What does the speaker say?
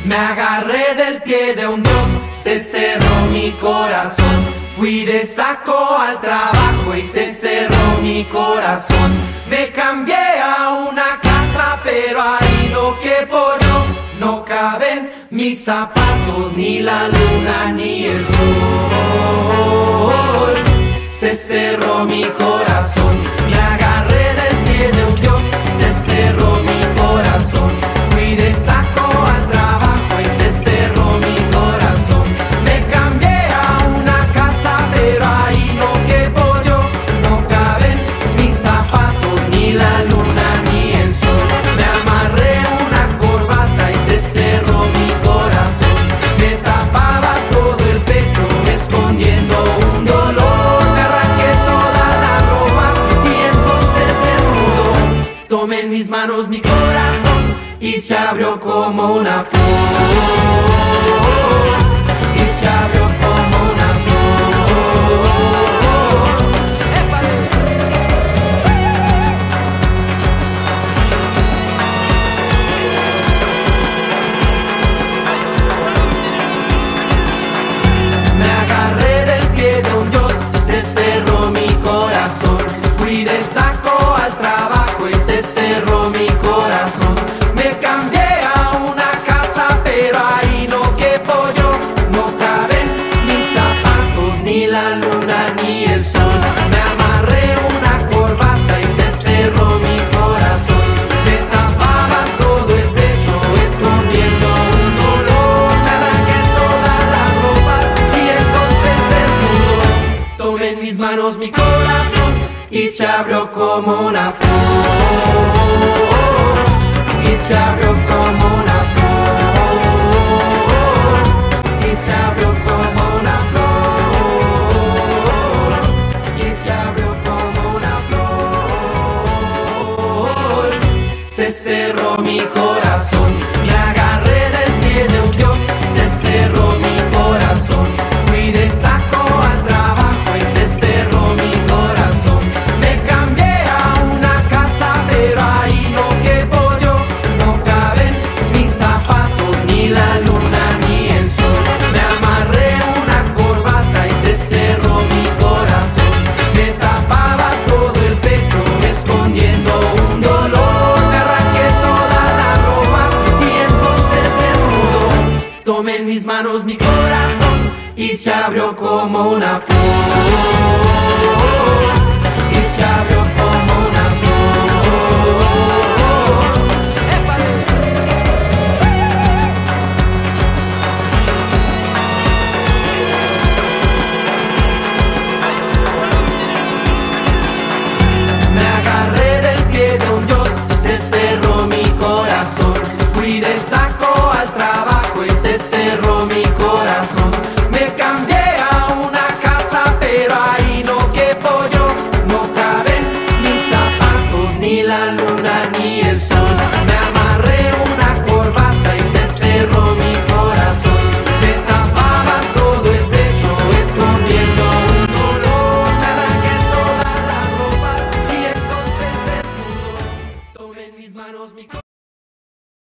Me agarré del pie de un dios, se cerró mi corazón. Fui de saco al trabajo y se cerró mi corazón. Me cambié a una casa, pero ahí no quepo yo. No caben mis zapatos, ni la luna, ni el sol. Se cerró mi corazón. Me agarré del pie de un dios, se cerró mi corazón. Fui de saco al trabajo y se cerró mi corazón. Me cambié a una casa, pero ahí no quepo yo. No caben mis zapatos, ni la luna, ni el sol. Me amarré una corbata y se cerró mi corazón. Me tapaba todo el pecho, escondiendo un dolor. Me arranqué todas las ropas y entonces desnudo tomé en mis manos mi corazón y se abrió como una flor. Y se abrió como una flor. ¡Épale! Me agarré del pie de un dios, se cerró mi corazón. Fui de saco al trabajo y se cerró mi corazón. Me cambié a una casa, pero ahí no quepo yo. No caben mis zapatos, ni la luna, ni el sol. Me amarré una corbata y se cerró mi corazón. Me tapaba todo el pecho, escondiendo un dolor. Me arranqué todas las ropas y entonces desnudo tomé en mis manos mi corazón y se abrió como una flor. Y se abrió como una flor. Y se abrió como una flor. Y se abrió como una flor. Se cerró mi corazón. Me agarré del pie de un dios, se cerró mi corazón. Fui de saco al trabajo y se cerró mi corazón. Me cambié a una casa, pero ahí no quepo yo. No caben mis zapatos, ni la luna, ni el sol. Me amarré una corbata y se cerró mi corazón. Me tapaba todo el pecho, escondiendo un dolor. Me arranqué todas las ropas y entonces desnudo tomé en mis manos mi corazón y se abrió como una flor. Y se abrió